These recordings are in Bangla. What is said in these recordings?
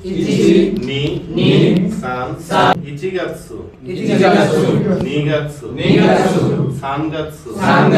নি সান ইচিগাৎসু নিগাৎসু সানগাৎসু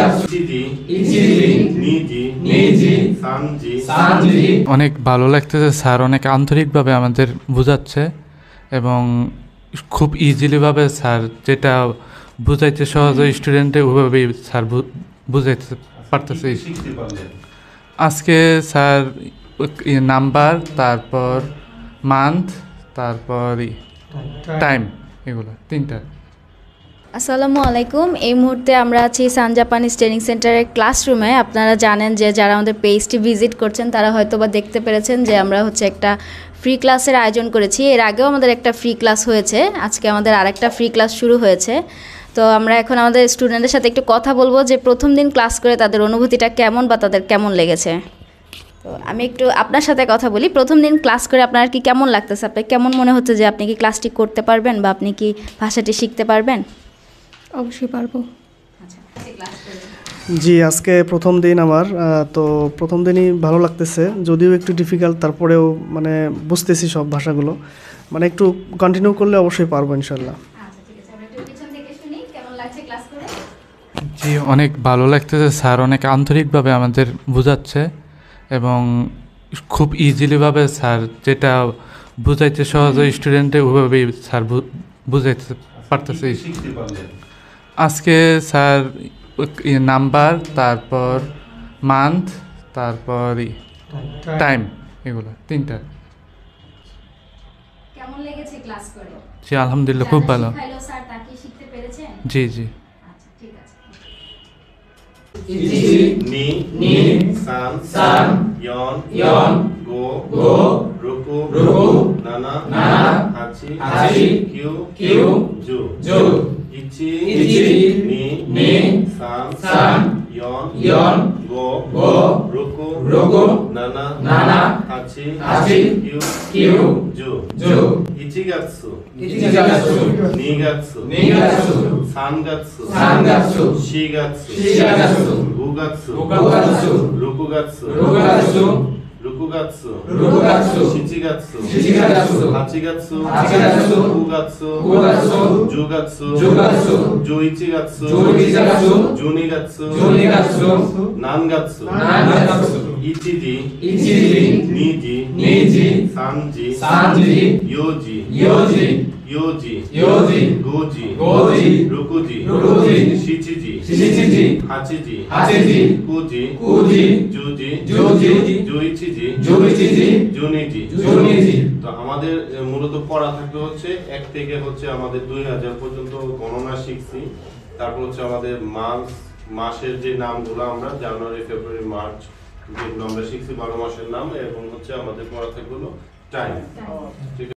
নিজি সানজি। অনেক ভালো লাগতেছে, স্যার অনেক আন্তরিকভাবে আমাদের বোঝাচ্ছে এবং খুব ইজিলিভাবে স্যার যেটা বুঝাইতে সহজে স্টুডেন্টে ওইভাবেই স্যার বুঝাইতে পারতেছে। আজকে স্যার নাম্বার, তারপর মান্থ, তারপর টাইম, এগুলো তিনটা। আসসালামু আলাইকুম। এই মুহূর্তে আমরা আছি সান জাপানিজ ট্রেনিং সেন্টারের ক্লাসরুমে। আপনারা জানেন যে যারা আমাদের পেজটি ভিজিট করছেন তারা হয়তো বা দেখতে পেরেছেন যে আমরা একটা ফ্রি ক্লাসের আয়োজন করেছি। এর আগেও আমাদের একটা ফ্রি ক্লাস হয়েছে, আজকে আমাদের আরেকটা ফ্রি ক্লাস শুরু হয়েছে। তো আমরা এখন আমাদের স্টুডেন্টদের সাথে একটু কথা বলবো যে প্রথম দিন ক্লাস করে তাদের অনুভূতিটা কেমন বা তাদের কেমন লেগেছে। তো আমি একটু আপনার সাথে কথা বলি। প্রথম দিন ক্লাস করে আপনার কি কেমন লাগতেছে? আপনার কেমন মনে হচ্ছে যে আপনি কি ক্লাসটি করতে পারবেন বা আপনি কি ভাষাটি শিখতে পারবেন? অবশ্যই পারবো। জি, আজকে প্রথম দিন আমার, তো প্রথম দিনই ভালো লাগতেছে, যদিও একটু ডিফিকাল্ট, তারপরেও মানে বুঝতেছি সব ভাষাগুলো, মানে একটু কন্টিনিউ করলে অবশ্যই পারবো ইনশাল্লাহ। জি, অনেক ভালো লাগতেছে, স্যার অনেক আন্তরিকভাবে আমাদের বোঝাচ্ছে এবং খুব ইজিলিভাবে স্যার যেটা বুঝাইতে সহজে স্টুডেন্টে ওইভাবেই স্যার বুঝাইতে পারতেছে। আজকে স্যার নাম্বার, তারপর মান্থ, তারপর টাইম, এগুলো তিনটা। কেমন লেগেছে ক্লাস করে? জি, আলহামদুলিল্লাহ খুব ভালো। স্যার তাকে শিখতে পেরেছেন? জি জি। আচ্ছা, ঠিক আছে। নি সান ইয়ন গো রুকু নানা হাচি কিউ জু ইচি নি সান ইয়ন গো রুকু নানা হাচি কিউ জু ইচিগাৎসু নিগাৎসু সানগাৎসু শিগাৎসু গুগাৎসু রুকুগাৎসু শিচিগাৎসু হাচিগাৎসু কুগাৎসু জুগাৎসু জুইচিগাৎসু জুনিগাৎসু নানগাৎসু ইচিজি নিজি সানজি ইয়োজি গোজি রুকুজি শিচিজি হাচিজি কুজি জুজি জুইচিজি জুনিজি। তো আমাদের মূলত পড়া থাকতে হচ্ছে 1 থেকে আমাদের 2000 পর্যন্ত গণনা শিখছি। তারপর আমাদের মাসের যে নামগুলো আমরা জানুয়ারি ফেব্রুয়ারি মার্চ যেগুলো আমরা শিখছি 12 মাসের নাম, এবং আমাদের পড়া থাকলো টাইম।